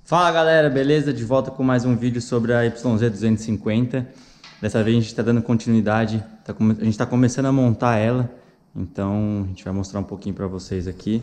Fala galera, beleza? De volta com mais um vídeo sobre a YZ250. Dessa vez a gente está dando continuidade, a gente está começando a montar ela, então a gente vai mostrar um pouquinho para vocês aqui.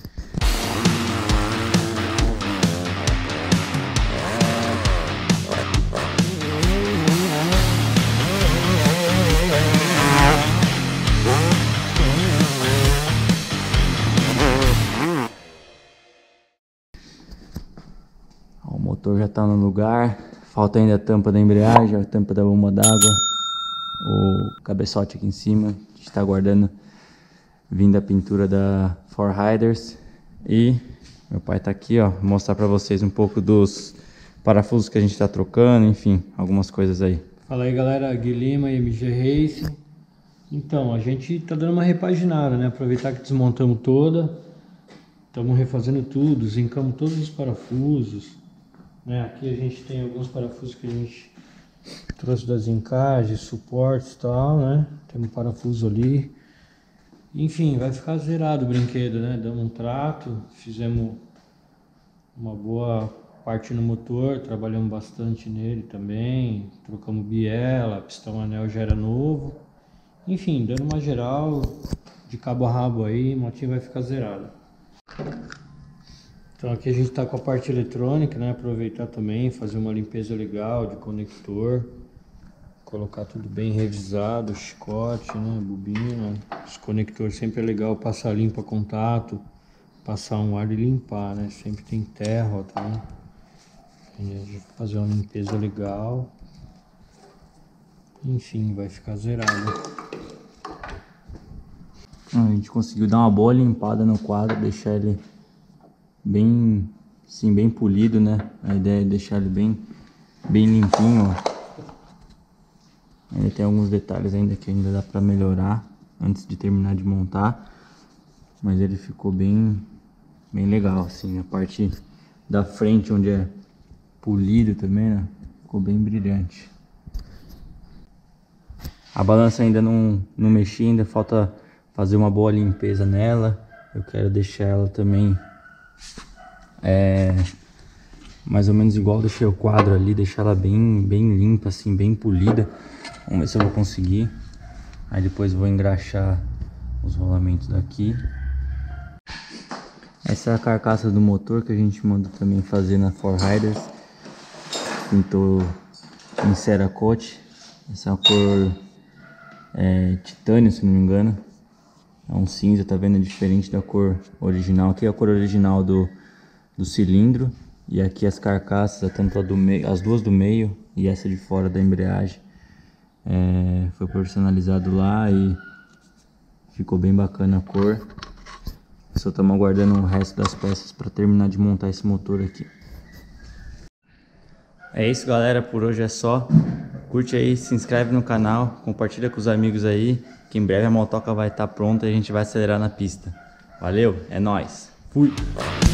O motor já está no lugar, falta ainda a tampa da embreagem, a tampa da bomba d'água, o cabeçote aqui em cima. A gente está aguardando vindo a pintura da 4Riders. E meu pai está aqui, ó, vou mostrar para vocês um pouco dos parafusos que a gente está trocando, enfim, algumas coisas aí. Fala aí galera, Gui Lima, MG Racing. Então, a gente está dando uma repaginada, né? Aproveitar que desmontamos toda, estamos refazendo tudo, zincamos todos os parafusos. Aqui a gente tem alguns parafusos que a gente trouxe das encaixes, suportes e tal, né? Tem um parafuso ali. Enfim, vai ficar zerado o brinquedo, né? Damos um trato, fizemos uma boa parte no motor, trabalhamos bastante nele também. Trocamos biela, pistão anel já era novo. Enfim, dando uma geral de cabo a rabo aí, a motinha vai ficar zerada. Então aqui a gente está com a parte eletrônica, né? Aproveitar também, fazer uma limpeza legal de conector, colocar tudo bem revisado, chicote, né? Bobina, os conectores sempre é legal passar limpa contato, passar um ar e limpar, né? Sempre tem terra, tá? E a gente fazer uma limpeza legal. Enfim, vai ficar zerado. A gente conseguiu dar uma boa limpada no quadro, deixar ele bem, sim, bem polido, né? A ideia é deixar ele bem limpinho, ó. Ainda tem alguns detalhes ainda que ainda dá pra melhorar antes de terminar de montar, mas ele ficou bem legal, assim. A parte da frente onde é polido também, né? Ficou bem brilhante. A balança ainda não mexi, ainda falta fazer uma boa limpeza nela. Eu quero deixar ela também mais ou menos igual deixei o quadro ali, deixar ela bem limpa, assim, bem polida. Vamos ver se eu vou conseguir. Aí depois vou engraxar os rolamentos daqui. Essa é a carcaça do motor que a gente manda também fazer na 4Riders. Pintou em Cerakote. Essa é a cor titânio, se não me engano. É um cinza, tá vendo? Diferente da cor original. Aqui é a cor original do cilindro. E aqui as carcaças, tanto a do meio, as duas do meio e essa de fora da embreagem. Foi personalizado lá e ficou bem bacana a cor. Só estamos aguardando o resto das peças para terminar de montar esse motor aqui. É isso galera, por hoje é só. Curte aí, se inscreve no canal, compartilha com os amigos aí, que em breve a motoca vai estar pronta e a gente vai acelerar na pista. Valeu, é nóis, fui!